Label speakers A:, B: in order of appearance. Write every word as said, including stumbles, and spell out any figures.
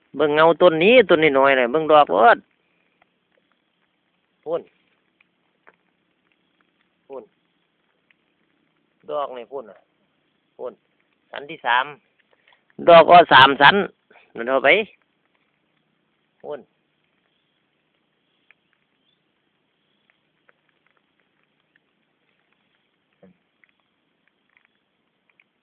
A: เบิ่งเงาต้นนี้ต้นนี้น้อยเลยเบิ่งดอกรถพุ่นพุ่นดอกนี่พุ่นอ่ะพุ่นสันที่สามดอกก็สามสันนั่นเอาไปพุ่น